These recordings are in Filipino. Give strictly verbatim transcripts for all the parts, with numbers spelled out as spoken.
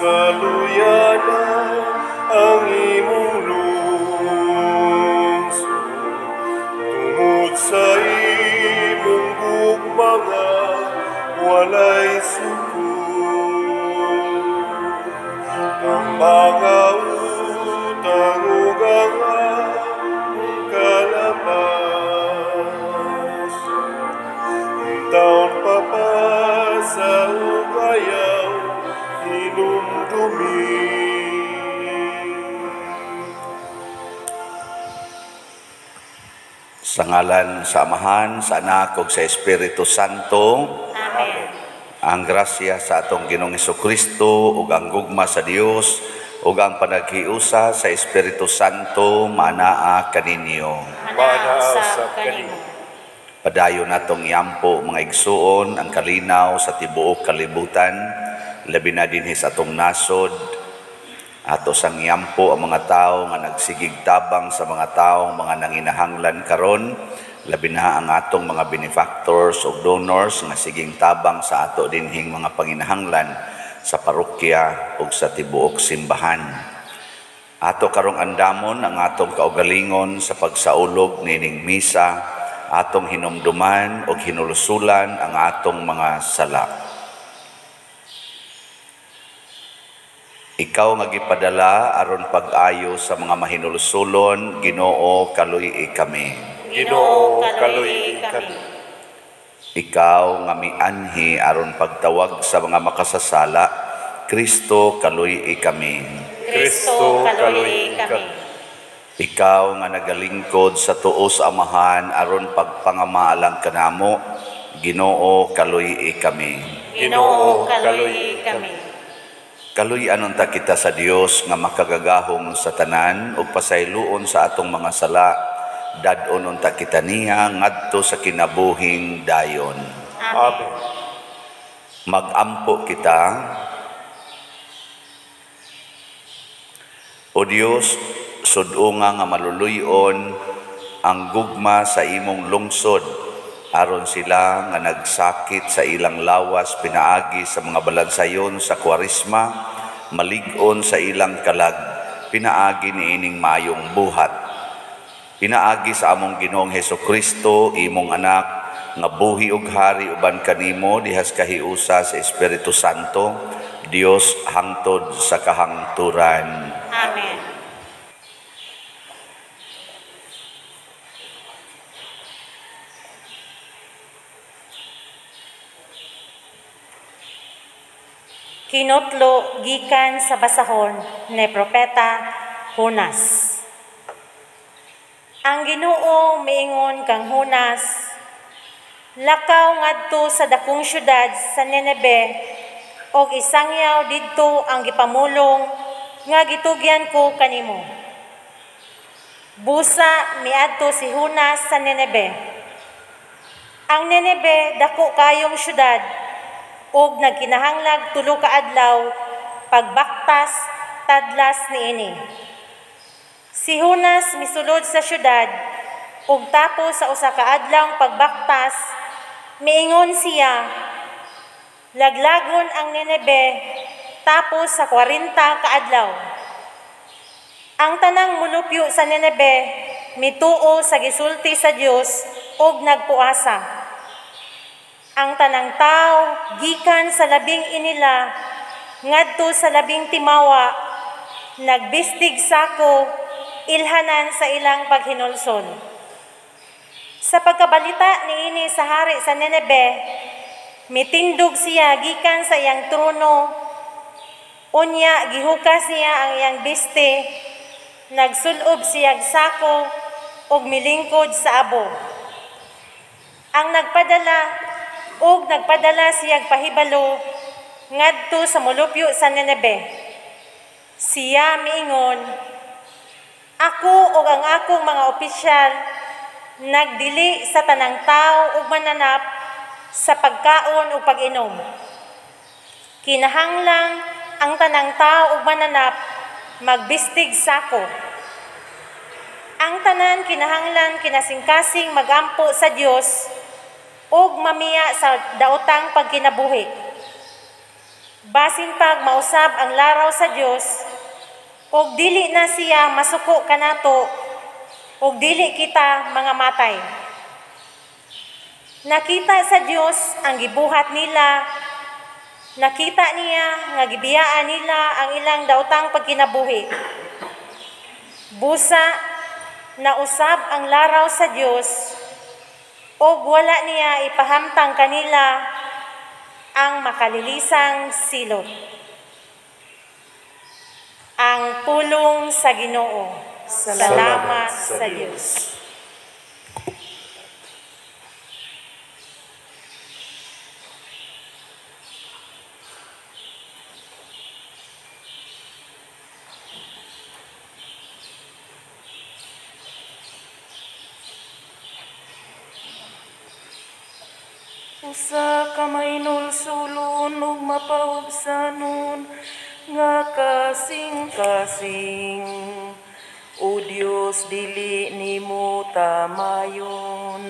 maluyana ang imong lungsod tungod sa imong gugmanga walay suko ang mga utang ug ang kalabas taon papasa ug ayaw hinumdumi. Sa ngalan sa Amahan, sa Anak ug sa Espiritu Santo. Amen. Ang grasya sa atong Ginoong Hesukristo ug ang gugma sa Dios ug ang panaghiusa sa Espiritu Santo manaa kaninyo. Manaa sa kanimo. Padayon natong iampo mga igsuon ang kalinaw sa tibuok kalibutan, labi na dinhi sa atong nasod. Ato sang iampo ang mga tawo nga nagsigig tabang sa mga tawo mga nanginahanglan karon, labi na ang atong mga benefactors o donors nga siging tabang sa ato dinhing mga panginahanglan sa parokya ug sa tibuok simbahan. Ato karong andamon ang atong kaugalingon sa pagsaulog nining misa, atong hinumduman ug hinulusulan ang atong mga sala. Ikaw nga gipadala aron pag-ayo sa mga mahinulusulon, Ginoo kaluy kami. Ginoo kaluy kami. Ikaw nga mianhi aron pagtawag sa mga makasasala, Kristo kaluy kami. Kristo kaluy kami. Ikaw nga nagalingkod sa tuo sa Amahan aron pagpangamaalang kanamo, Ginoo kaluy kami. Ginoo kaluy kami. Kaluy anon ta kita sa Dios nga makagagahom sa tanan ug pasayloon sa atong mga sala, dadon unta kita niya ngadto sa kinabuhing dayon. Amen. Magampo kita. O Dios, sudunga nga maluluyon ang gugma sa imong lungsod aron sila nga nagsakit sa ilang lawas pinaagi sa mga balansayon sa Kwaresma, malig-on sa ilang kalag pinaagi niining mayong buhat. Pinaagi sa among Ginoong Hesukristo, imong anak, nga buhi ug hari uban kanimo dihas kahiusa sa Espiritu Santo, Dios hangtod sa kahangturan. Amen. Kinutlo gikan sa basahon ni Propeta Jonas. Ang Ginoo miingon kang Jonas, lakaw ngadto sa dakong syudad sa Nineve og isangyaw didto ang gipamulong nga gitugyan ko kanimo. Busa miadto si Jonas sa Nineve. Ang Nineve dako kayong syudad ug nagkinahanglag tulo ka adlaw pagbaktas tadlas niini. Si Jonas misulod sa syudad ug tapos sa usa ka adlawng pagbaktas miingon siya, laglagon ang Nineve tapos sa kwarenta ka adlaw. Ang tanang mulupyo sa Nineve mituo sa gisulti sa Dios ug nagpuasa. Ang tanang tao gikan sa labing inila ngadto sa labing timawa nagbistig sako ilhanan sa ilang paghinulsol. Sa pagkabalita niini sa hari sa Nineve, mitindog siya gikan sa iyang trono. Unya gihukas niya ang iyang biste, nagsulob siyag sako ug milingkod sa abo. Ang nagpadala ug nagpadala siyag pahibalo ngadto sa mulupyo sa Nineve. Siya miingon, ako ug ang akong mga opisyal nagdili sa tanang tao ug mananap sa pagkaon ug pag-inom. Kinahanglang ang tanang tao ug mananap magbistig sako. Ang tanan kinahanglan kinasingkasing magampo sa Dios ug mamiya sa daotang pagkinabuhi. Basin pag mausab ang laraw sa Dios, og dili na siya masuko kanato, og dili kita mga matay. Nakita sa Dios ang gibuhat nila, nakita niya nga gibiyaan nila ang ilang daotang pagkinabuhi. Busa na usab ang laraw sa Dios, og wala niya ipahamtang kanila ang makalilisang silot. Ang pulong sa Ginoo. Salamat sa Diyos. Usa ka mainulsulon ug mapaubsanon nga kasing-kasing. O Dios, dili nimo tamayon.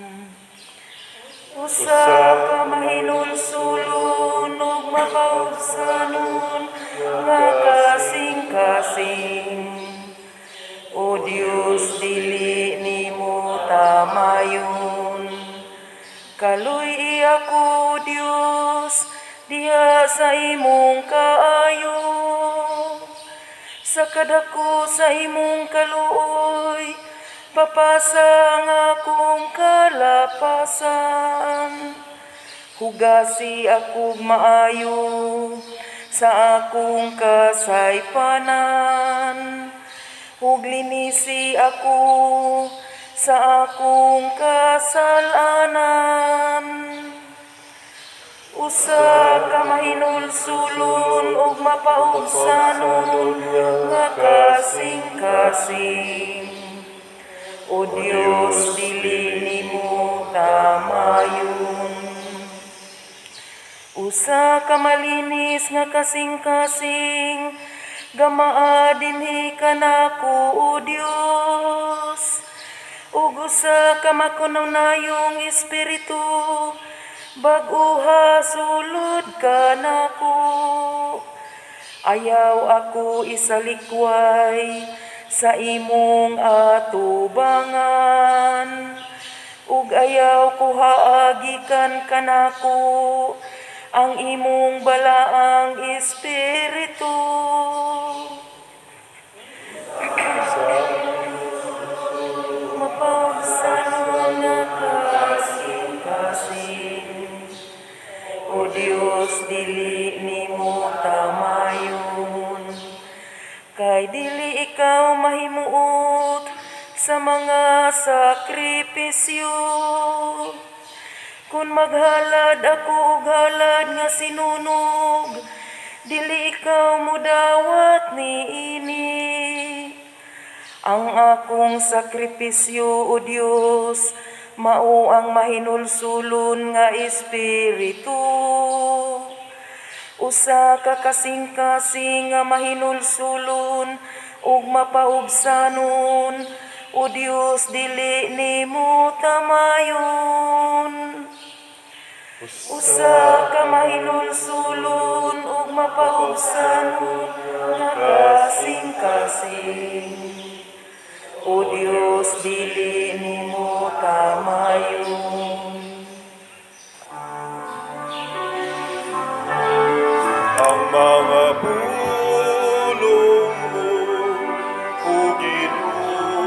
Usa ka mainulsulon ug mapaubsanon nga kasing-kasing. O Dios, dili nimo tamayon. Kaluy ako, Dios, diha sa imong kaayo. Sa kadako sa imong kaluoy, papasa ang akong kalapasan. Hugasi ako maayo sa akong kasaypanan. Huglinisi ako sa akong kasalanan. Usa ka mahinulsulon ug mapaubsanon nga kasing-kasing. O Dios, dili nimo tamayon. Usa ka malinis nga kasing-kasing, gamaa dinhi kanako, O Dios. Ug usa ka makununayong espiritu, bag-uha sulod ka nako. Ayaw ako isalikway sa imong atubangan, ug ayaw ko haagikan kanako ang imong balaang espiritu. Mapagsanon nga kasing-kasing. O Dios, dili nimo tamayon. Kay dili ikaw mahimuot sa mga sakripisyo. Kung maghalad ako og halad nga sinunog, dili ikaw mudawat niini. Ang akong sakripisyo, O Dios, mao ang mahinulsulon nga espiritu. Usa ka kasing-kasing nga mahinulsulon ug mapaubsanon, O Dios, dili nimo tamayon. Usa ka mahinulsulon ug mapaubsanon nga kasing-kasing. O Dios, dili nimo tamayon. Ang mga pulong mo, O Ginoo,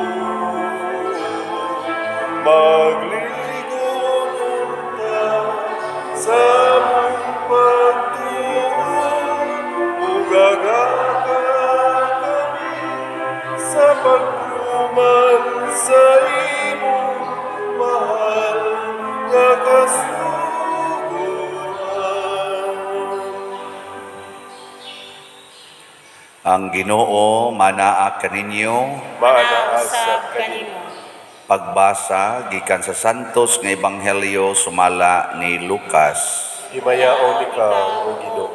magligon ka sa mong pagtuon, ug agaga kami sa pagtuman sa imong mahal nga kasuguran. Ang Ginoo manaa kaninyo. Manaasab kanimo. Pagbasa gikan sa santos nga ebanghelyo sumala ni Lucas. Himayaon ikaw, O Ginoo.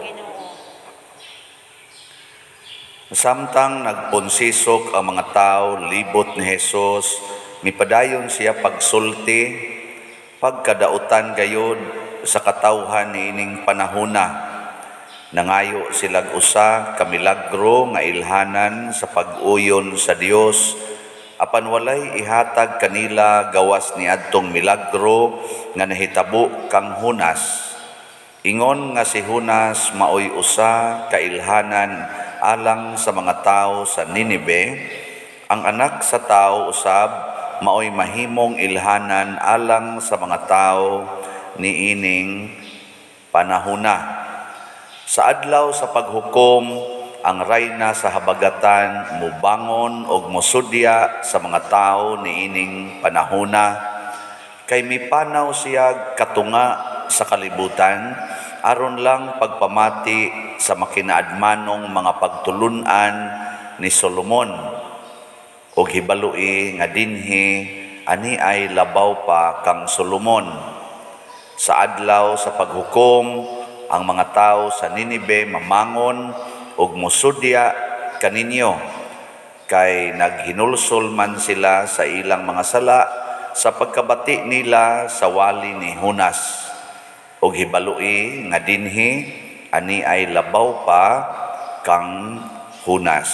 Samtang nagponsisok ang mga tao libot ni Jesus, mipadayon siya pagsulti, pagkadautan gayod sa katawhan niining panahuna. Nangayo silag usa ka milagro nga ilhanan sa pag-uyon sa Dios, apan walay ihatag kanila gawas ni adtong milagro nga nahitabo kang Hunas. Ingon nga si Hunas maoy usa ka ilhanan alang sa mga tao sa Ninibe, ang anak sa tao usab maoy mahimong ilhanan alang sa mga tao niining panahuna. Sa adlaw sa paghukom, ang rayna sa habagatan mubangon og mosudya sa mga tao niining panahuna, kay mipanaw siya katunga sa kalibutan aron lang pagpamati sa makinaadmanong mga pagtulunan ni Solomon. Og hibalui nga dinhi ani ay labaw pa kang Solomon. Sa adlaw sa paghukom, ang mga tao sa Ninibe mamangon ug mosudya kaninyo, kay naghinulsol man sila sa ilang mga sala sa pagkabati nila sa wali ni Hunas. Og hibalui nga dinhi ani ay labaw pa kang Hunas.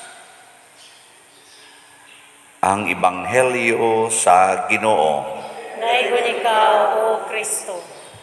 Ang Ebanghelyo sa Ginoo. Daygon ikaw, O Kristo.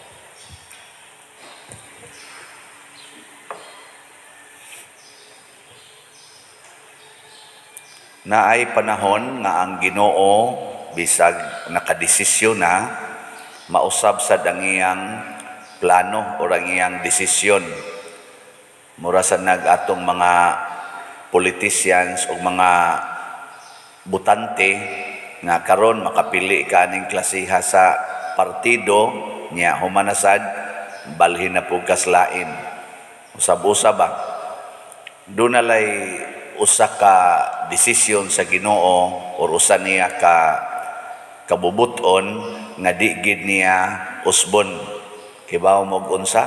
Naay panahon nga ang Ginoo bisag nakadesisyon na mausab sa dangiyang plano o dangiyang desisyon. Mura sa nag-atong mga politicians o mga butante nga karon makapili ka ning klasiha sa partido niya humanasad balhin na pug kaslain. Usab-usab ba? Doon nalay usa ka desisyon sa Ginoo o usa niya ka kabubuton nga di gid niya usbon. Kibaw mo unsa?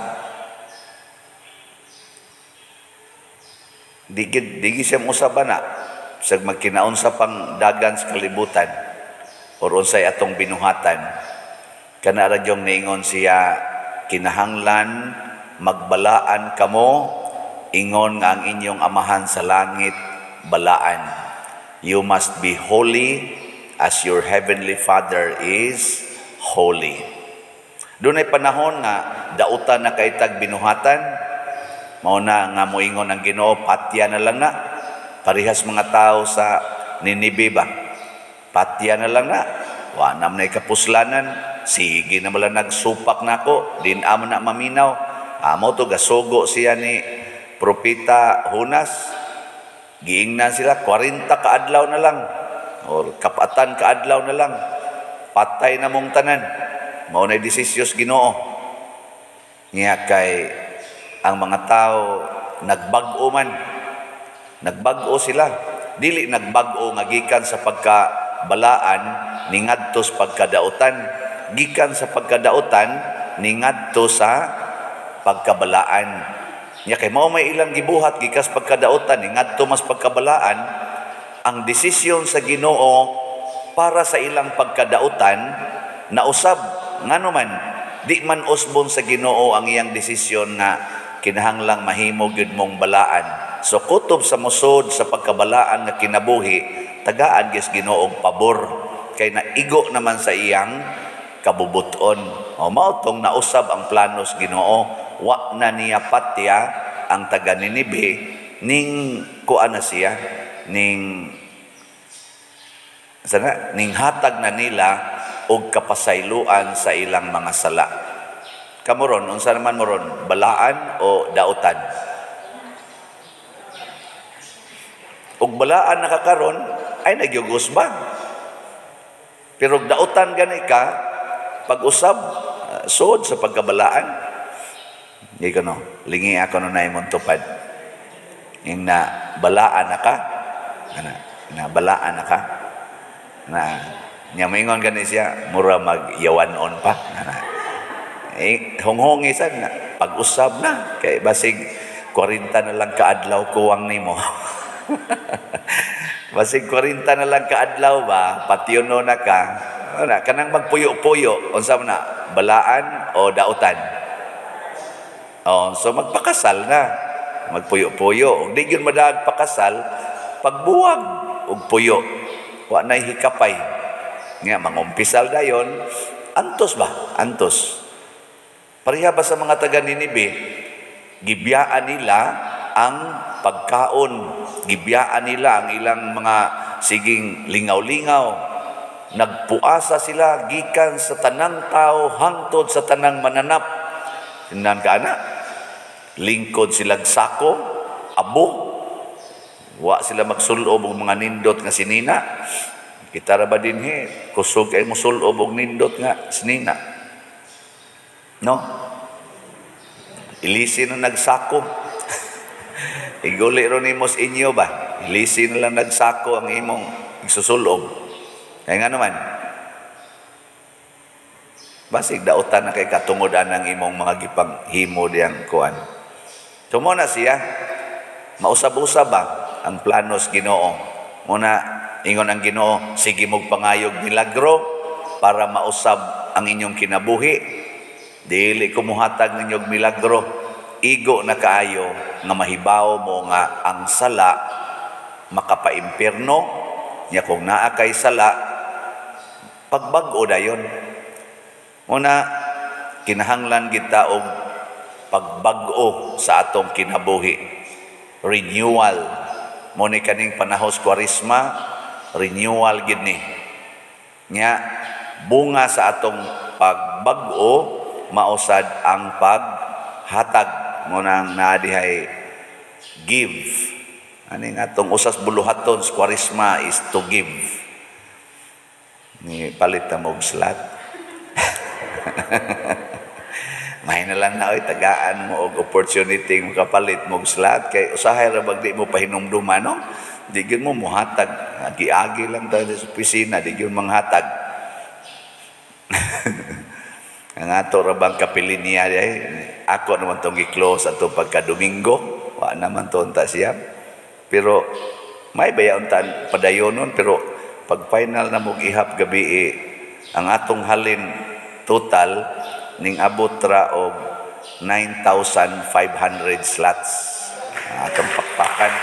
Di gid di gid siya usaba na sa magkinaunsa pang dagan sa kalibutan o unsay atong binuhatan. Kana ra jong niingon siya, kinahanglan magbalaan kamo, ingon nga ang inyong amahan sa langit balaan. You must be holy as your heavenly Father is holy. Doon ay panahon nga dautan na kaitag binuhatan, mao na nga moingon ang Ginoo, patya na lang na. Parihas mga tao sa Ninibe ba, patya na lang na. Wa nam na kapuslanan, sige na mala nagsupak nako, din amo na maminaw. Amo to gasugo siya ni Propeta Hunas, giingnan sila forty ka adlaw na lang or kapatan ka adlaw na lang, patay na mong tanan. Mao na desisyos Ginoo. Niya kay ang mga tao nagbag-o man, nagbag-o sila, dili nagbag-o nga gikan sa pagkabalaan ni ngadto sa pagkadautan, gikan sa pagkadautan ni ngadto sa pagkabalaan. Nya kay mao may ilang gibuhat gikas pagkadautan ni ngadto mas pagkabalaan, ang desisyon sa Ginoo para sa ilang pagkadautan na usab ngano man di man usbon sa Ginoo ang iyang desisyon nga kinahanglang mahimo gyud mong balaan. So kutob sa musod sa pagkabalaan nga kinabuhi, tagaan gyud Ginoo og pabor kay naigo naman sa iyang kabubuton. O mao tong nausab ang planos Ginoo. Wa na niya patya ang taga Ninibe ning kuan na siya ning sana ning hatag na nila og kapasayloan sa ilang mga sala. Kamuron unsa naman moron, balaan o dautan? Og balaan nakakaron ay nagyugos ba? Pero dautan gani ka pag-usab uh, sod sa pagkabalaan. Di ko no, lingi ako no na imong tupad. Yung na balaan na ka, na, na balaan na ka, na niya maingon gani siya, mura magyawanon pa. Na, eh, honghongi sad na, pag-usab na, kay basig forty na lang kaadlaw kuwang nimo. Basig forty na lang kaadlaw ba, patyono na ka, na, kanang magpuyo-puyo, unsa man na, balaan o dautan? Oh, so magpakasal na. Magpuyo-puyo. Ug di gyud madag pakasal, pagbuwag og puyo. Wa nay hikapay. Nga mangumpisal dayon, antos ba? Antos. Pareha ba sa mga taga Ninibe, gibiyaan nila ang pagkaon, gibiyaan nila ang ilang mga siging lingaw-lingaw. Nagpuasa sila gikan sa tanang tao hangtod sa tanang mananap. Sinan ka na, lingkod sila sako, abo, wa sila magsulob og mga nindot nga sinina. Kita ra ba dinhi, kusog ay musulob og nindot nga sinina. No? Ilisin na nagsako. Iguli ro nimo sa inyo ba? Ilisin na lang nagsako ang imong isusulob. Kaya nga naman, basig dautan na kay katungodan ng imong mga gipang himo diyang kuan. Tumo na siya, mausab-usab ba ang planos Ginoo? Muna, ingon ang Ginoo, sige mong pangayog milagro para mausab ang inyong kinabuhi. Dili kumuhatag ninyong milagro, igo na kaayo nga mahibaw mo nga ang sala makapaimpierno, niya kung naa kay sala, pagbag-o dayon. Muna, kinahanglan kita og pagbag-o sa atong kinabuhi. Renewal. Muna kaning panahos Kwaresma, renewal gid ni. Nya, bunga sa atong pagbag-o, mausad ang paghatag. Muna ang naadihay give. Aning atong usas buluhaton sa Kwaresma is to give. Ni palit na mong slat. May na lang na oy tagaan mo og opportunity mo kapalit mong slat kay usahay ra bag di mo pahinumduman no. Di gyud mo muhatag, agi-agi lang tayo sa opisina, di gyud manghatag. Ang ato ra bang kapili niya ay ako naman tong gi-close ato pagka Domingo, wa naman to unta siya. Pero may bayaon tan padayonon pero pag final na mo ihap gabi eh, ang atong halin total ning abot ra og nine thousand five hundred slots. Atong pakpakan.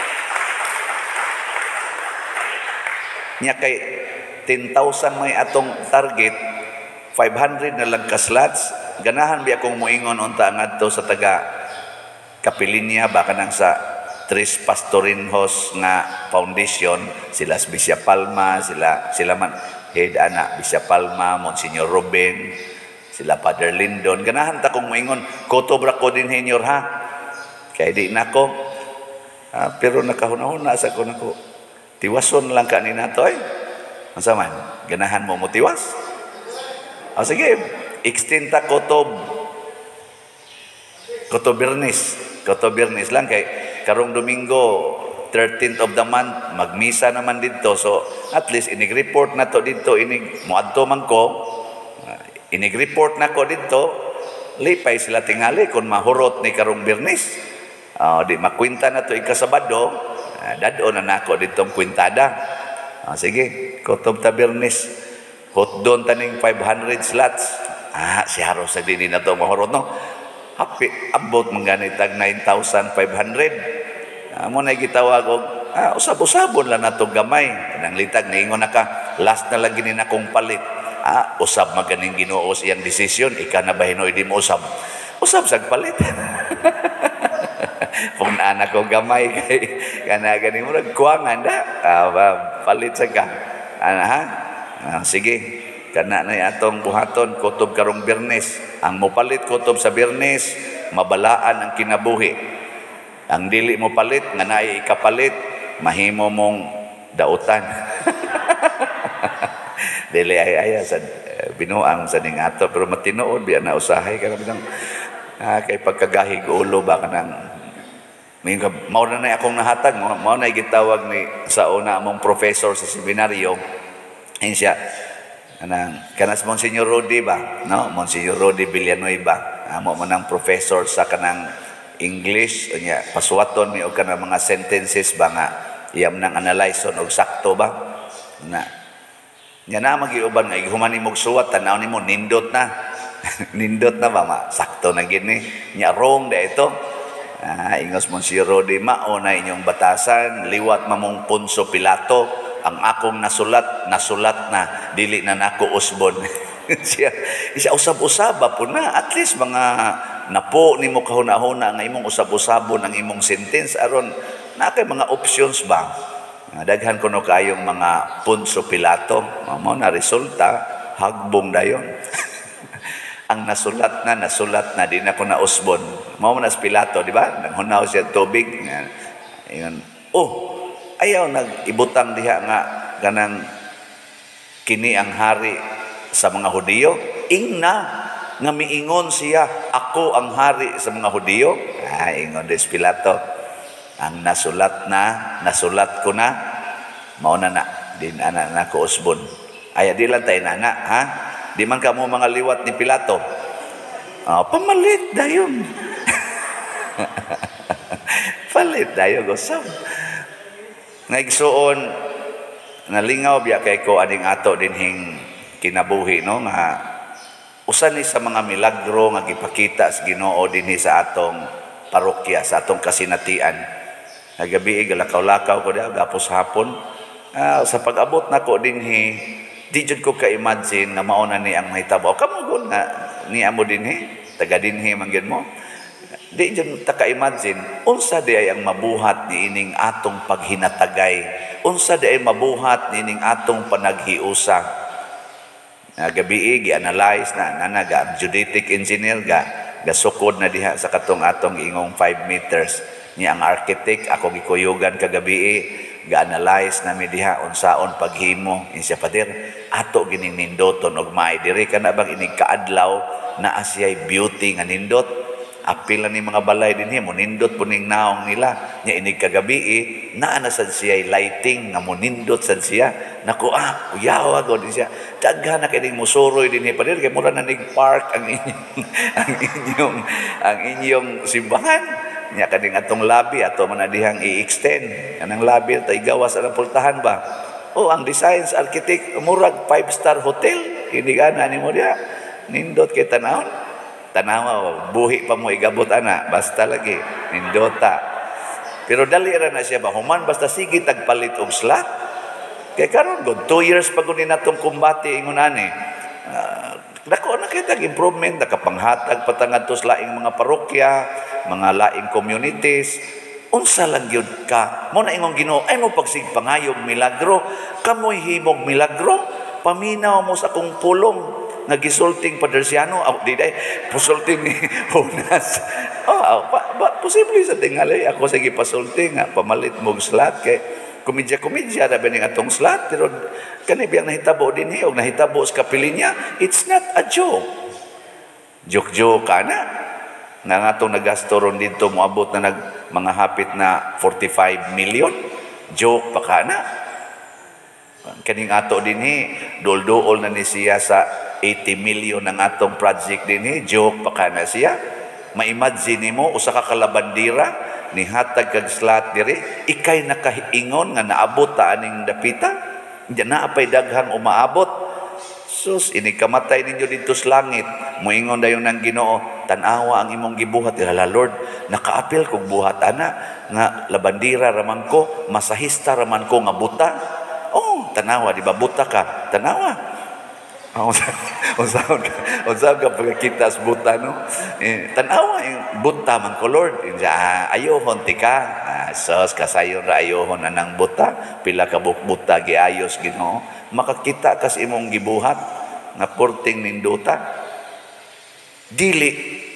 Nya kay ten thousand may atong target, five hundred na lang ka slots. Ganahan biya kong moingon unta ngadto sa taga Kapilinya baka nang sa Tres Pastorinhos nga foundation, sila Bishop Palma, sila sila man head ana Bishop Palma, Monsignor Ruben, sila Father Lindon. Ganahan ta kong moingon, kotobra ko din henyor ha. Kay di nako. Ah, pero nakahuna-huna sa ko nako. Tiwason lang ka ni nato ay. Unsa man? Ganahan mo mo tiwas? O sige, extend ta kotob. Kotob Bernis. Kotob Bernis lang kay karong Domingo, thirteenth of the month, magmisa naman dito. So, at least, inig-report na to dito. Inig, muadto man ko, inig-report na ko dito, lipay sila tingali kung mahurot ni karong Bernis. Uh, di makwinta na to ikasabado, uh, dado na nako ditong kwintada. Uh, sige, kotob ta Bernis. Hot doon taning five hundred slots. Ah, si Haro sa dini na to mahurot, no? Happy, abot mangganitag nine thousand five hundred. Uh, mo na gitawag og ah, usab-usabon lang nato gamay. Kanang litag niingon na ka, last na lang gini na kong palit. Ah, usab maganing Ginoo iyang desisyon, ika na ba hinoy di mo usab. Usab sag palit. Kung naanak ko gamay kay kana gani mo nagkuangan da. Ah, palit sa ka. Ana ha? Ah, sige. Kana na atong buhaton kutob karong Biyernes. Ang mopalit kutob sa Biyernes, mabalaan ang kinabuhi. Ang dili mo palit nga naay ikapalit, mahimo mong dautan. Dili ay aya sa binuang sa ning ato pero matinuod biya na usahay ka nang ah, kay pagkagahig ulo ba kanang mingo mao na nay akong nahatag mao na gitawag ni sa una among professor sa seminaryo insya kanang kanas Monsignor Rudy ba no Monsignor Rudy Villanueva amo man ang professor sa kanang English unya pasuwaton mi og kanang mga sentences ba nga iyam nang analyze og sakto ba na nya na magiuban nga human nimog suwat tanaw nimo nindot na Nindot na ba, ma? Sakto na gini. Nya wrong da ito. Ah, ingos mo si Rodi, mao na inyong batasan, liwat mamong Poncio Pilato, ang akong nasulat, nasulat na, dili na nako usbon. siya, siya usab-usaba po na, at least mga napo ni mo kahuna-huna nga imong usab-usabon ang imong sentence, aron na kay mga options ba? Daghan ko no kayong mga Poncio Pilato, mao na resulta, hagbong dayon. Ang nasulat na, nasulat na, di na ko na usbon. Mao na si Pilato, di ba? Nanghunaw siya tubig. Ngayon, oh, ayaw nag-ibutang diha nga ganang kini ang hari sa mga Hudiyo. Ingna, nga miingon siya, ako ang hari sa mga Hudiyo. Ah, ingon des Pilato. Ang nasulat na, nasulat ko na, mao na na, din ana na ko usbon. Ay, di lang tayo na na, ha? Di man ka mo mga liwat ni Pilato. Oh, pamalit dayon. Palit dayon gosam. Ngaigsuon nalingaw biya kay ko aning ato dinhing kinabuhi no nga usa ni sa mga milagro nga gipakita sa Ginoo dinhi sa atong parokya, sa atong kasinatian. Nagabi galakaw-lakaw ko diha gapos hapon. Ah, sa pag-abot nako dinhi di jud ko ka-imagine nga mao na ni ang mahitabo. Kamo gud nga ni amo dinhi, taga dinhi man gyud mo. Di jud ta ka-imagine unsa di ay ang mabuhat niining atong paghinatagay. Unsa di ay mabuhat niining atong panaghiusa. Nga gabi gi-analyze na nanaga ang geodetic engineer ga gasukod na diha sa katong atong ingong five meters. Ni ang architect ako gikuyugan kagabi ga-analyze na mi diha unsaon paghimo insya pader ato gining nindoton og maay diri kana bang inig kaadlaw na asyay beauty nga nindot apil ni mga balay dinhi mo nindot puning naong nila nya inig kagabi naa na sad siya lighting nga mo nindot sad siya nako ah uyaw agod siya daghan na kining musuroy dinhi pader kay mura na nig park ang inyong ang inyong ang inyong simbahan. Nya kaning atong labi ato man na dihang i-extend kanang labi tay gawas ang pultahan ba oh ang design sa architect murag five star hotel hindi gana nimo dia nindot kay tanaw tanaw buhi pa mo igabot ana basta lagi nindota pero dali ra na siya ba human basta sige tagpalit og slot kay karon god two years pa gud ni natong kumbati ingon ani uh, dako na kay tag improvement nakapanghatag patangadtos laing mga parokya mga laing communities unsa lang gyud ka mo na ingong Ginoo ay mo pagsigpangayog milagro kamoy himog milagro paminaw mo sa akong pulong nga gisulting Padersiano oh, di day pusulting ni Jonas oh, pa, pa, posible sa tingali ako sa gipasulting nga pamalit mog slot kay komedya-komedya na ba ning atong slot pero kani biyang nahitabo din og nahitabo sa kapilinya it's not a joke joke-joke kana nga nga itong nagasto ron dito moabot na nag mga hapit na forty-five million joke pa ka na kaning ato din eh dol-dool na ni siya sa eighty million ng atong project din eh joke pa ka na siya ma-imagine mo usa ka kalabandira ni hatag kag slot diri ikay nakaingon nga naabot ta aning dapita diyan na apay daghang umaabot sus ini kamatay ninyo dito sa langit moingon dayon ng Ginoo tanawa ang imong gibuhat ila Lord nakaapil kog buhat ana nga labandira raman ko masahista raman ko nga buta oh tanawa di ba buta ka tanawa unsaon ka unsaon ka pagkita sa buta no eh, tanawa yung buta man ko Lord ah, ayohon ti ka ah, sus kasayon ra ayohon anang buta pila ka buta giayos Ginoo makakita kas imong gibuhat nga porting ninduta dili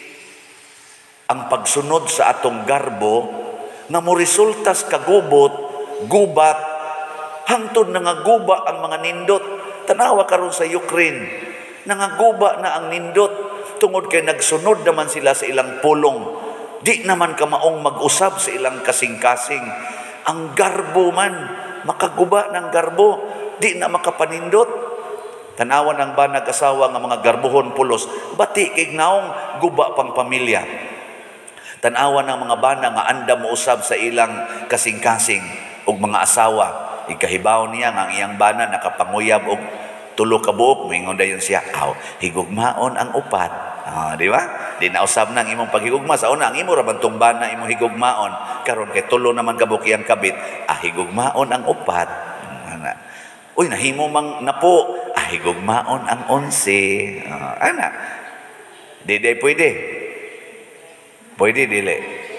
ang pagsunod sa atong garbo nga mo resultas kagubot gubat hangtod nangaguba ang mga nindot tanawa karon sa Ukraine nangaguba na ang nindot tungod kay nagsunod naman sila sa ilang pulong di naman ka maong mag-usab sa ilang kasing-kasing ang garbo man makaguba ng garbo di na makapanindot tanawa ng ba nag-asawa nga mga garbuhon pulos bati kay naong guba pang pamilya tanawa ng mga bana nga anda mo usab sa ilang kasing-kasing og mga asawa ikahibaw niya nga ang iyang bana nakapanguyab og tulo ka buok, moingon dayon siya, aw, higugmaon ang upat. Ah, di ba? Di nausab nang imong paghigugma sa una ang imo ra bantong bana imong higugmaon. Karon kay tulo naman ka buok iyang kabit, ah higugmaon ang upat. Ana. Uy, nahimo mang napo, ah higugmaon ang onse. Ah, ana. Di di pwede. Pwede dili.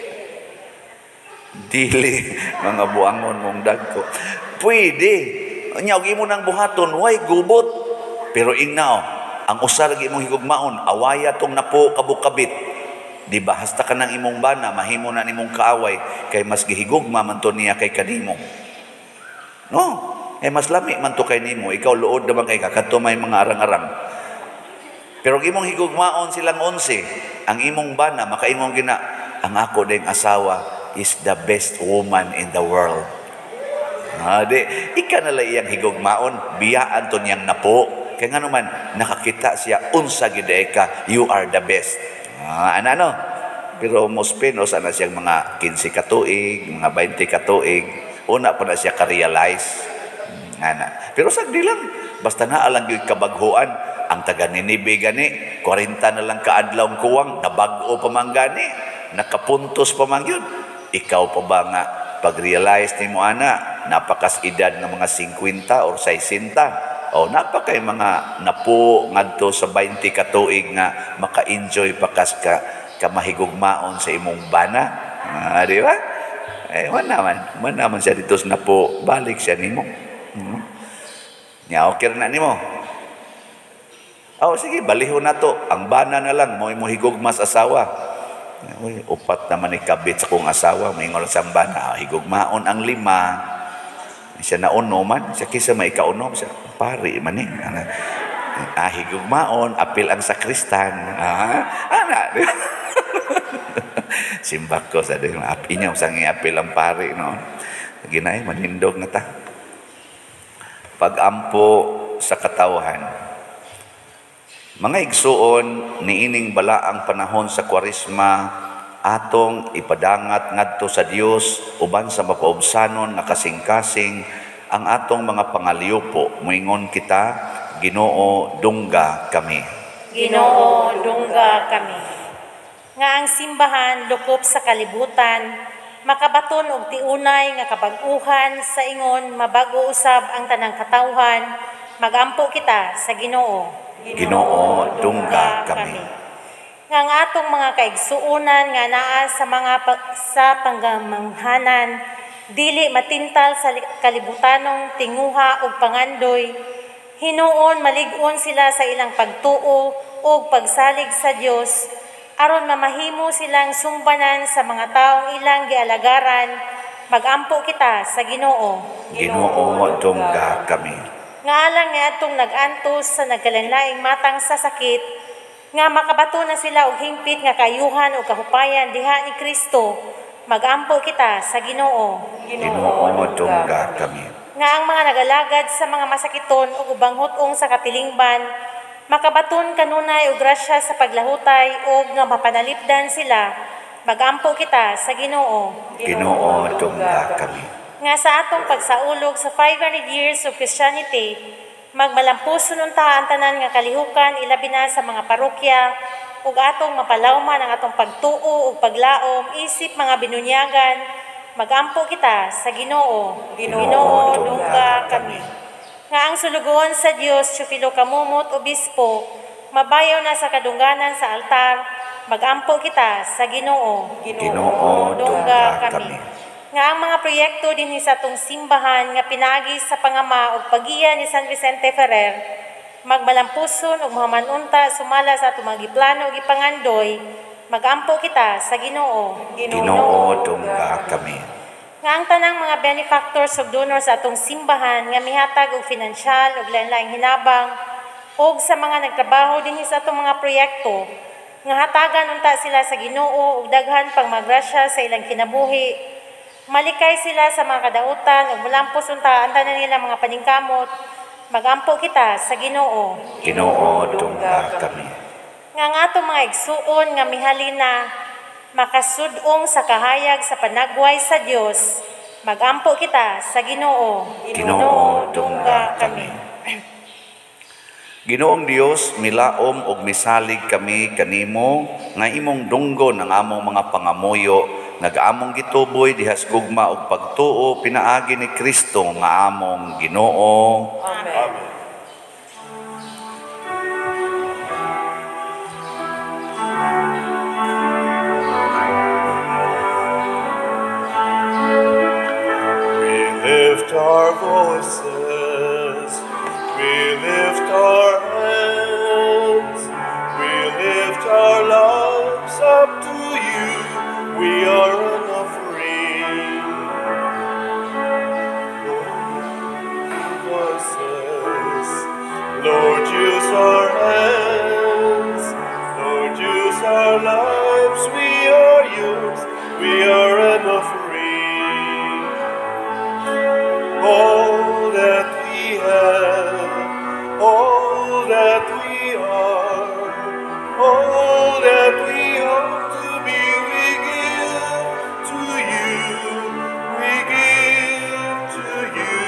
Dili mga buangon mong dagko. Pwede. Nya og imo nang buhaton, way gubot. Pero ingnaw, ang usa lagi imong higugmaon, awaya tong napo kabukabit. Di ba hasta ka nang imong bana, mahimo na nimong kaaway kay mas gihigugma man to niya kay kanimo. No, eh mas lami man to kay nimo, ikaw luod naman kay kakato may mga arang-arang. Pero ang imong higugmaon silang onse, ang imong bana makaimong gina, ang ako ding asawa is the best woman in the world. Ah, di, ika na lang iyang higugmaon, biyaan to niyang napo. Kaya nga naman, nakakita siya, unsa gid ka, you are the best. Ah, ano, ano? Pero most pinos, ana siyang mga kinse katuig, mga twenty katuig, una pa na siya ka-realize. Ana. Pero sagdi lang, basta na alang yung kabaghuan, ang taga Ninibe gani, forty na lang kaadlaw kuwang, nabag-o pa man gani, nakapuntos pa man yun. Ikaw pa ba nga, pag-realize ni mo, ana, napakas edad ng mga fifty or sixty, o napakay mga napo ngadto sa twenty katuig nga maka-enjoy pakas ka kamahigugmaon sa imong bana. Ah, di ba? Eh, man naman. Man naman siya dito sa napo. Balik siya nimo. Hmm. Nya, okay na nimo. Oh, sige, balihon na to. Ang bana na lang, mo mo higugma sa asawa. Uy, upat naman ni kabit sa kong asawa. May ngol sa bana. Higugmaon ang lima. Siya na uno man, siya kisa may kaunom, siya pari man eh. Ah, higugmaon, apil ang sakristan. Ah, ana. Simbak ko sa din, api niya, usang apil ang pari, no? Ginay, manindog na ta. Pag-ampo sa katawhan. Mga igsuon, niining bala ang panahon sa Kwaresma, atong ipadangat ngadto sa Dios uban sa mapaubsanon nga kasing-kasing ang atong mga pangaliupo. Moingon kita, Ginoo, dungga kami. Ginoo, dungga kami. Nga ang simbahan lukop sa kalibutan, makabaton og tiunay nga kabag-uhan sa ingon mabago usab ang tanang katawhan, magampo kita sa Ginoo. Ginoo, dungga kami. Nga ang atong mga kaigsuunan nga naa sa mga pa- sa panggamanghanan, dili matintal sa kalibutanong tinguha ug pangandoy, hinuon malig-on sila sa ilang pagtuo ug pagsalig sa Dios aron mamahimo silang sumbanan sa mga taong ilang gialagaran. Magampo kita sa Ginoo. Ginoo, dungga kami. Nga alang nga atong nag-antos sa nagkalanlaing matang sa sakit, nga makabato na sila og hingpit nga kayuhan o kahupayan diha ni Kristo, magampo kita sa Ginoo. Ginoo, dungga kami. Nga ang mga nagalagad sa mga masakiton o ubang hutong sa kapilingban, makabaton kanunay og grasya sa paglahutay o nga mapanalipdan sila, magampo kita sa Ginoo. Ginoo, dungga kami. Nga sa atong pagsaulog sa five hundred years of Christianity, magmalampuson unta ang tanan nga kalihukan ilabi na sa mga parokya ug atong mapalawman ang atong pagtuo ug paglaom isip mga binunyagan. Magampo kita sa Ginoo. Ginoo, dungga kami. Nga ang sulugon sa Dios Teofilo Kamumot Obispo, mabayaw na sa kadungganan sa altar, magampo kita sa Ginoo. Ginoo, dungga kami. Nga ang mga proyekto dinhi sa atong simbahan nga pinaagi sa pangama ug pagiya ni San Vicente Ferrer, magmalampuson ug mahamanunta sumala sa atong mga giplano ug ipangandoy, magampo kita sa Ginoo. Ginoo, dungga kami. Nga ang tanang mga benefactors ug donors sa atong simbahan nga mihatag og pinansyal ug lain-laing hinabang ug sa mga nagtrabaho dinhi sa atong mga proyekto, nga hatagan unta sila sa Ginoo ug daghan pang magrasya sa ilang kinabuhi. Malikay sila sa mga kadautan ug mulampos unta ang tanan nila mga paningkamot, magampo kita sa Ginoo. Ginoo, dungga kami. Nga ang atong mga igsuon nga mihalina, makasudong sa kahayag sa panagway sa Dios, magampo kita sa Ginoo. Ginoo, dungga kami. Ginoong Dios, milaom og misalig kami kanimo nga imong dunggon ang among mga pangamuyo, nag-among gituboy dihas gugma og pagtuo pinaagi ni Kristo nga among Ginoo. Amen. We lift our voices, we lift our hands, we lift our lives up to you. We are an offering. Voices, Lord, use our hands, Lord, use our lives. We are yours, we are an offering. All that we have, all that we are, all that we hope to be, we give to you, we give to you.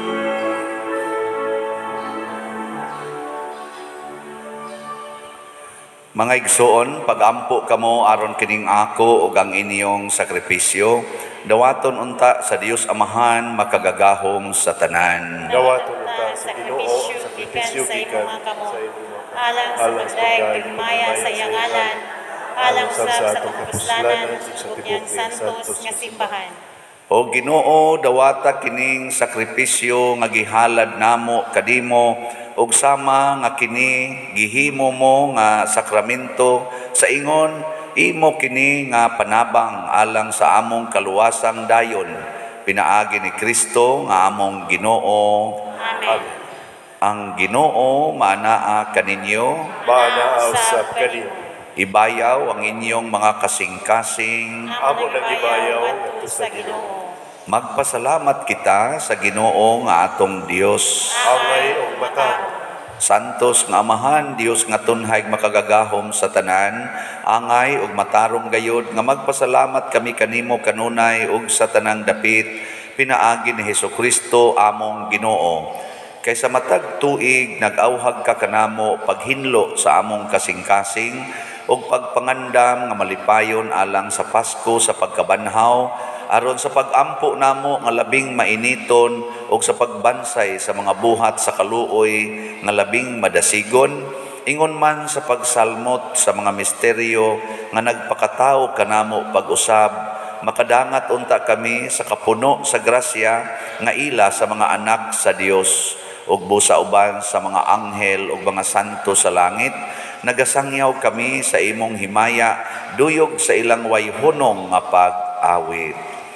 Mga igsoon, pagampo kamo aron kining ako ug ang inyong sakripisyo, dawaton unta sa Dios Amahan makagagahom sa tanan. Dawaton unta sa Ginoo, sakripisyo gikan sa imo. Alang sa pagdaig pigmaya sa iyang ngalan, alang sa sa pagpuslanan ug iyang santos nga simbahan. O Ginoo, dawata kining sakripisyo nga gihalad namo kadimo ug sama nga kini gihimo mo nga sakramento sa ingon imo kini nga panabang alang sa among kaluwasang dayon pinaagi ni Kristo nga among Ginoo. Amen. Ang Ginoo maanaa kaninyo, Manaa usab kanimo. ibayaw ang inyong mga kasing-kasing. Amo nagibayaw ngadto sa Ginoo. Magpasalamat kita sa Ginoo nga atong Dios. Angay og matao. Santos nga Amahan, Dios nga tunhay makagagahom sa tanan, angay ug matarong gayod nga magpasalamat kami kanimo kanunay ug sa tanang dapit pinaagi ni Hesukristo among Ginoo. Kaysa matag tuig nag-awhag ka kanamo paghinlo sa among kasing-kasing ug pagpangandam nga malipayon alang sa Pasko sa pagkabanhaw aron sa pag-ampo namo nga labing mainiton ug sa pagbansay sa mga buhat sa kaluoy nga labing madasigon, ingon man sa pagsalmot sa mga misteryo nga nagpakatao kanamo pag-usab, makadangat unta kami sa kapuno sa grasya nga ila sa mga anak sa Dios ug busa uban sa mga anghel ug mga santo sa langit. Nagasangyaw kami sa imong himaya duyog sa ilang wayhunong nga pag-awit.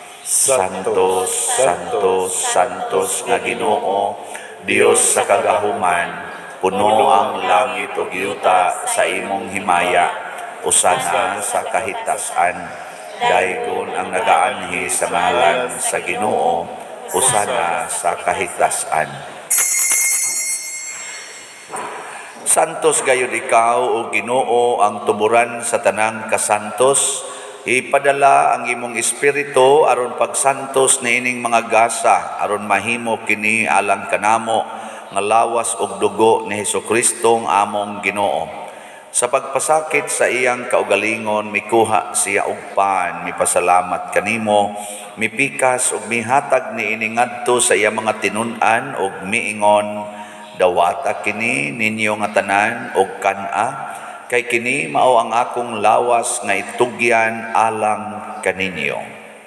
Santos, Santos, Santos nga Ginoo, Dios sa kagahuman, puno ang langit ug yuta sa imong himaya, usana sa kahitasan, daygon ang nagaanhi sa ngalan sa Ginoo, usana sa kahitasan. Santos gayud ikaw o Ginoo ang tuburan sa tanang kasantos, ipadala ang imong espiritu aron pagsantos niining mga gasa aron mahimo kini alang kanamo nga lawas ug dugo ni Hesukristo ang among Ginoo. Sa pagpasakit sa iyang kaugalingon mikuha siya og pan, mipasalamat kanimo, mipikas ug mihatag niini ngadto sa iyang mga tinun-an ug miingon, dawata kini ninyo nga tanan og kan-a, kay kini mao ang akong lawas nga itugyan alang kaninyo.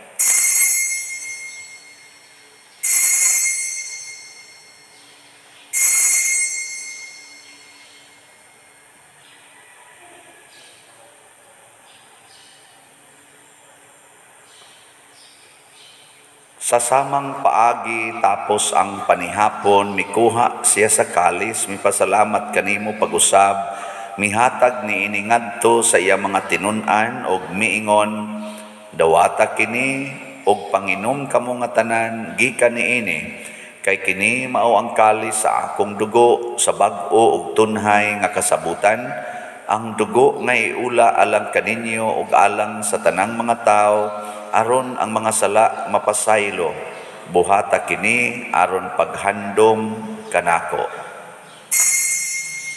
Sa samang paagi tapos ang panihapon, mikuha siya sa kalis, mipasalamat kanimo pag-usab, mihatag ni iningadto sa iya mga tinun-an og miingon, dawata kini og panginom kamo nga tanan gikan niini, kay kini mao ang kalis sa akong dugo sa bag-o ug tunhay nga kasabutan, ang dugo nga iula alang kaninyo ug alang sa tanang mga tawo aron ang mga sala mapasaylo. Buhata kini aron paghandom kanako.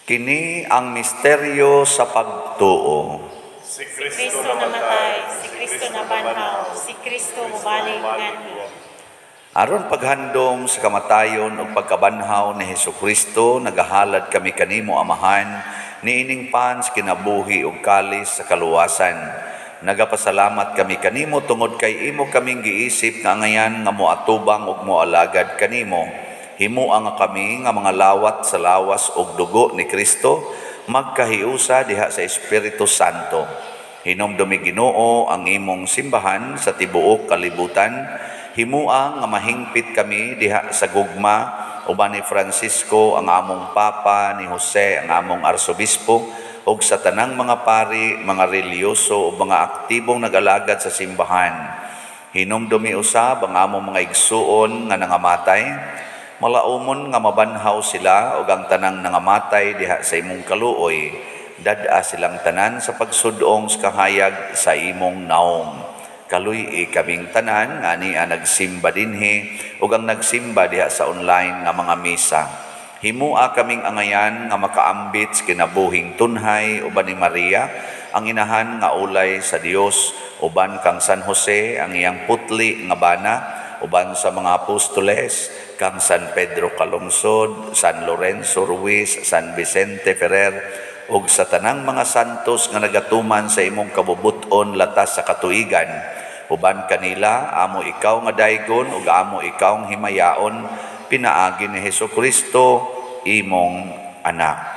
Kini ang misteryo sa pagtuo. Si Kristo namatay, si Kristo nabanhaw, si Kristo mubalik nganhi. Aron paghandom sa kamatayon ug pagkabanhaw ni Hesukristo, nagahalad kami kanimo Amahan, niining pans kinabuhi ug kalis sa kaluwasan. Nagapasalamat kami kanimo tungod kay imo kaming giisip nga ngayan nga moatubang ug moalagad kanimo. Himuang nga kami nga mga lawat sa lawas ug dugo ni Kristo, magkahiusa diha sa Espiritu Santo. Hinomdumi Ginoo ang imong simbahan sa tibuok kalibutan. Himuang nga mahingpit kami diha sa gugma uban ni Francisco ang among papa, ni Jose ang among arsobispo, ug sa tanang mga pari, mga reliyoso ug mga aktibong nagalagad sa simbahan. Hinomdumi usab ang among mga igsuon nga nangamatay. Malaumon nga mabanhaw sila ug ang tanang nangamatay diha sa imong kaluoy. Dad-a silang tanan sa pagsudong sa kahayag sa imong naong. Kaluy kaming tanan nga niya nagsimba dinhi ug ang nagsimba diha sa online nga mga misa. Himua kaming angayan nga makaambit sa kinabuhing tunhay uban ni Maria, ang inahan nga ulay sa Dios, uban kang San Jose ang iyang putli nga bana, uban sa mga apostoles, kang San Pedro Calungsod, San Lorenzo Ruiz, San Vicente Ferrer, ug sa tanang mga santos nga nagatuman sa imong kabubuton latas sa katuigan. Uban kanila, amo ikaw nga daygon ug amo ikaw nga himayaon, pinaagi ni Hesukristo, imong anak.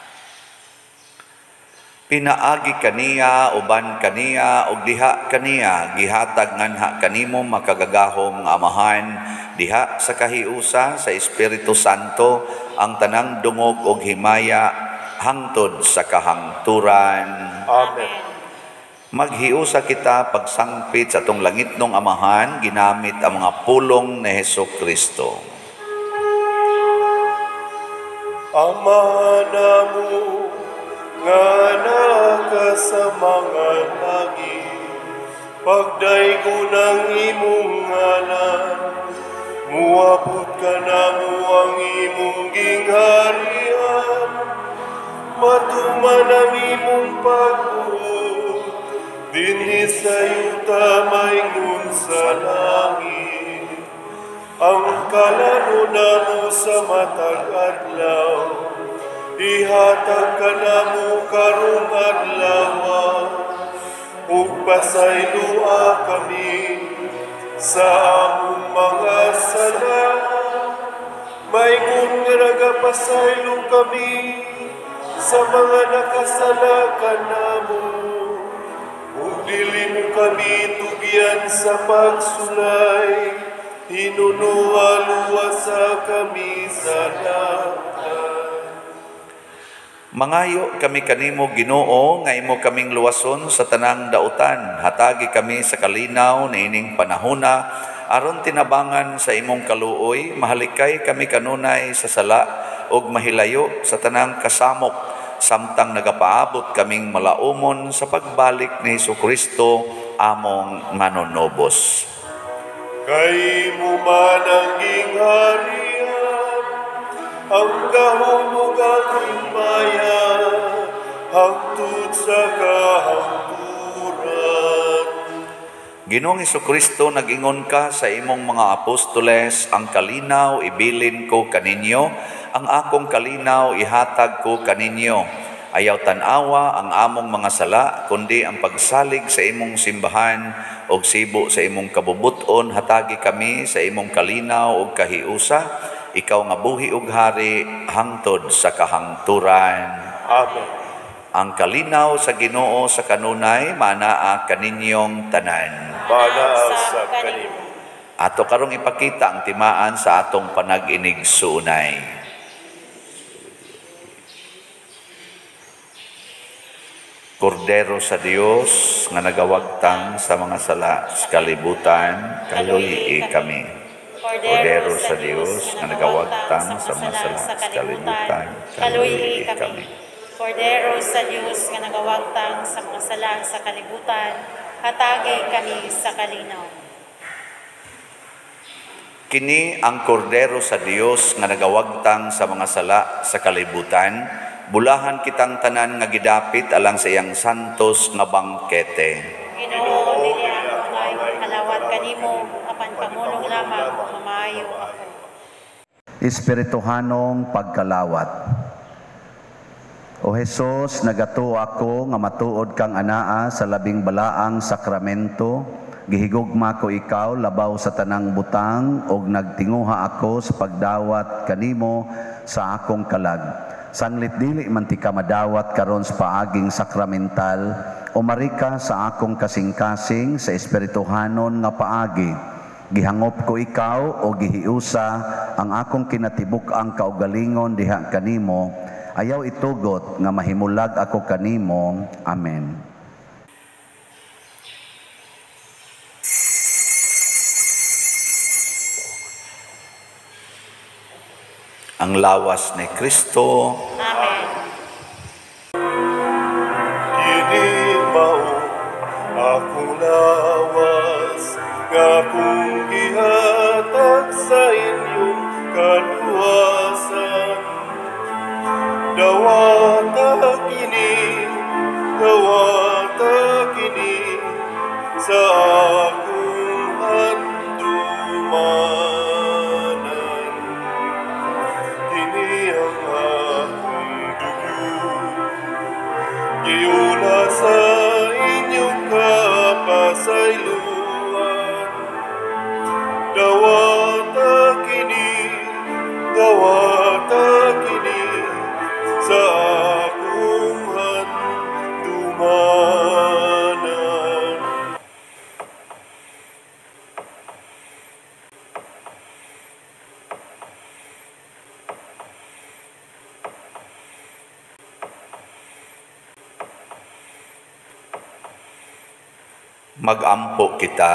Pinaagi kaniya, uban kaniya, ug diha kaniya, gihatag nganha kanimo makagagahom nga Amahan, diha sa kahiusa sa Espiritu Santo, ang tanang dungog ug himaya, hangtod sa kahangturan. Amen. Maghiusa kita pagsangpit sa atong langitnong Amahan, ginamit ang mga pulong ni Hesukristo. Ama namu nga naka sa mga langit, pagdaygo ng imong ngalan, muabot ka namo ang imong gingharian, matuman ang imong pagbuot, dinhi sa yuta maingon sa langit. Ang kalano namo sa matag adlaw, ihatag ka namo karong adlaw, ug pasaylua kami sa among mga sala, maingon nga nagapasaylo kami sa mga nakasala kanamo, ug dili mo kami tugyan sa pagsulay, hinunuwa-luwasa kami sa dapat. Mangayo kami kanimo Ginoo nga imo kaming luwason sa tanang dautan. Hatagi kami sa kalinaw niining panahona aron tinabangan sa imong kaluoy. Mahalikay kami kanunay sa sala ug mahilayo sa tanang kasamok, samtang nagapaabot kaming malaumon sa pagbalik ni Hesukristo among manonobos. Kay mo man ang gingharian, ang kahulog ang himaya, hangtod sa kahangturan. Ginoong Hesukristo, nag-ingon ka sa imong mga apostoles, ang kalinaw ibilin ko kaninyo, ang akong kalinaw ihatag ko kaninyo. Ayaw tanawa ang among mga sala, kundi ang pagsalig sa imong simbahan o sibo sa imong kabubuton. Hatagi kami sa imong kalinaw o kahiusa, ikaw nga buhi ug hari, hangtod sa kahangturan. Amen. Ang kalinaw sa Ginoo sa kanunay, manaa kaninyong tanan. Bana sa kanimo. Ato karong ipakita ang timaan sa atong panag-inig suunay. Kordero sa Dios nga nagawagtang sa mga sala sa kalibutan, kaluyi kami. Kordero sa Dios nga nagawagtang sa mga sala sa kalibutan, kaluyi kami. Kordero sa Diyos nga nagawagtang sa mga sala sa kalibutan, hatagi kami sa kalinaw. Kini ang kordero sa Dios nga nagawagtang sa mga sala sa kalibutan, Bulahan kitang tanan nga gidapit alang sa iyang santos nga bangkete. Ginoo, dili ako ngay kalawat kanimo, apan pamulong lamang mamayo ako. Espirituhanong pagkalawat. O Jesus, nagato ako nga matuod kang anaa sa labing balaang sakramento, gihigugma ko ikaw labaw sa tanang butang ug nagtinguha ako sa pagdawat kanimo sa akong kalag. Sanglit dili man ti ka madawat karon sa paaging sakramental, o marika sa akong kasing-kasing sa espirituhanon nga paagi. Gihangop ko ikaw o gihiusa ang akong kinatibuk ang kaugalingon diha kanimo. Ayaw itugot nga mahimulag ako kanimo. Amen. Ang lawas ni Kristo. Amen. Kini mao akong lawas nga kung gihatag sa inyong kaluwasan. Dawata kini, dawata kini sa akong handumanan. Kini ang akong dugo, giuna sa inyong kapasayloan. Dawata kini, dawata kini sa akong handumanan. Magampo kita.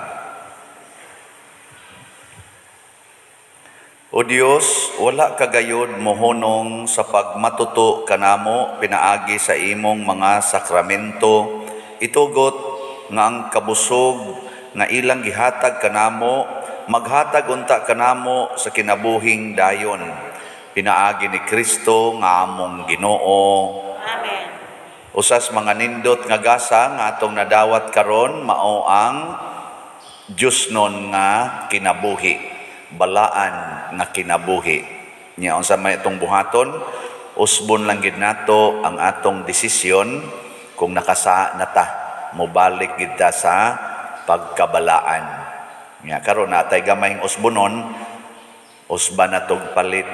O Dios, wala kagayod mohonong sa pagmatuto kanamo pinaagi sa imong mga sakramento, itugot nga ang kabusog nga ilang gihatag kanamo, maghatag unta kanamo sa kinabuhing dayon. Pinaagi ni Kristo nga among Ginoo. Amen. Usas mga nindot nga gasa nga atong nadawat karon mao ang Diyos nun nga kinabuhi. Balaan nga kinabuhi. Nya unsa may itong buhaton, usbon lang gid nato ang atong desisyon kung nakasa na ta mobalik gid ta sa pagkabalaan. Nya karon natay gamayng usbonon, usba na tog palit.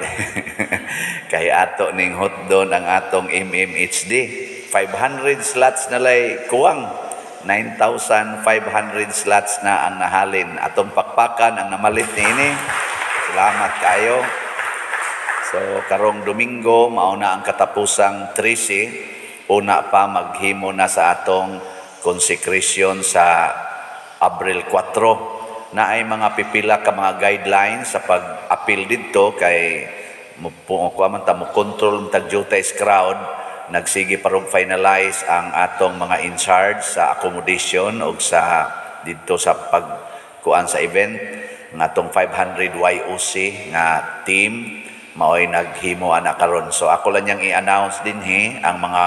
Kay ato ning hotdon ang atong M M H D. five hundred slots na lay kuwang. nine thousand five hundred slots na ang nahalin. Atong pakpakan ang namalit niini. Salamat kayo. So, karong Domingo, mauna ang katapusang trese. Una pa, maghimo na sa atong konsekrasyon sa Abril four. Na ay mga pipila ka mga guidelines sa pag-appeal dito kay mo man ta mo control tag jutais crowd. Nagsige parong finalize ang atong mga in charge sa accommodation o sa dito sa pagkuan sa event ng atong five hundred Y O C nga team maoy naghimo ana karon. So ako lang yang i-announce din he ang mga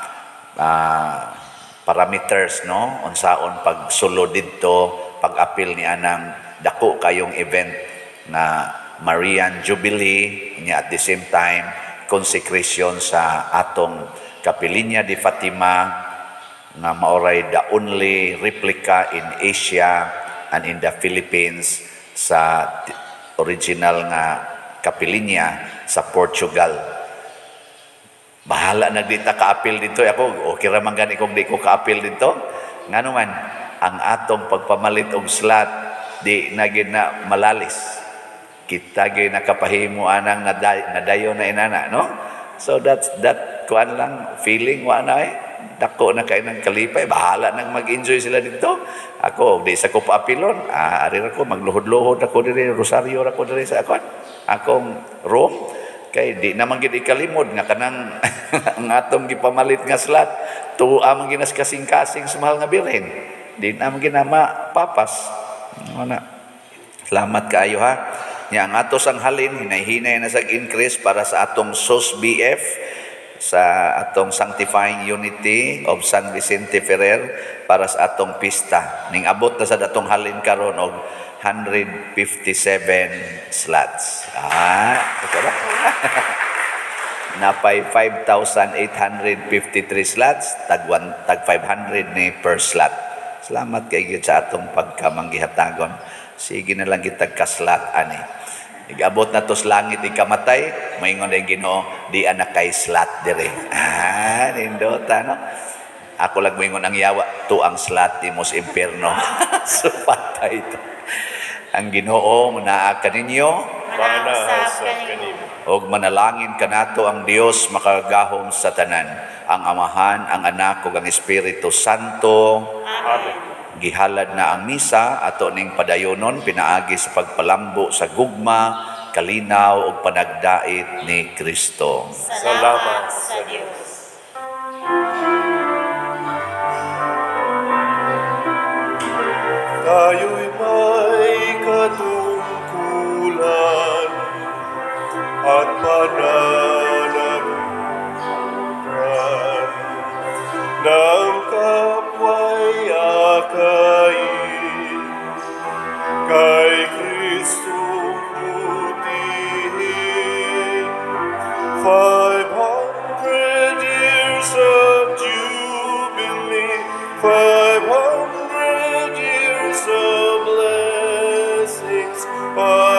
uh, parameters no unsaon pagsulod dito pag-appeal ni anang dako kayong event na Marian Jubilee niya at the same time consecration sa atong Kapilinya de Fatima nga maoray the only replica in Asia and in the Philippines sa original nga Kapilinya sa Portugal. Bahala nagdita ka-appeal dito. Ako, okay raman gani kung di ko ka-appeal dito. Nga naman, ang atong pagpamalit og slot, di na gid na malalis. Kita gay nakapahimo anang naday, nadayon na inana, no? So that's that kuan lang feeling wa na eh. Dako na kay nang kalipay, bahala nang mag-enjoy sila dito. Ako di sa ko paapilon, ah, ari ra ko magluhod-luhod ako diri, rosaryo ra ko diri sa akon. Akong room kay di naman gid ikalimod nga kanang ang atong gipamalit nga slot, tuwa man ginas kasing-kasing sa mahal nga birhen. Di naman ginama papas. Ana. Salamat kaayo ha. Nya ang atos ang halin hinay-hinay na sag increase para sa atong S O S B F sa atong sanctifying unity of San Vicente Ferrer para sa atong pista. Ning abot na sa datong halin karon og one hundred fifty-seven slots. Ah, ito ba? Napay five thousand eight hundred fifty-three slots, tag, one, tag five hundred ni per slot. Salamat kay gyud sa atong pagkamanggihatagon. Sige na lang kitag ka-slot ani. Igabot na to sa langit ikamatay, maingon ang Ginoo, di anak kay slot dire. Ah, nindota no. Ako lang moingon ang yawa, to ang slot di mo sa impierno. So patay to. Ang Ginoo manaa kaninyo, Manaa sa kanimo. og manalangin kanato ang Dios makagahom sa tanan, ang Amahan, ang Anak ug ang Espiritu Santo. Amen. Gihalad na ang misa ato ning padayonon pinaagi sa pagpalambo sa gugma, kalinaw ug panagdait ni Kristo. Salamat sa Diyos. Tayo'y may katungkulan at pananagutan ng kapwa'y akayin kay Kristo butihin. Five hundred years of jubilee, five hundred years of blessings, five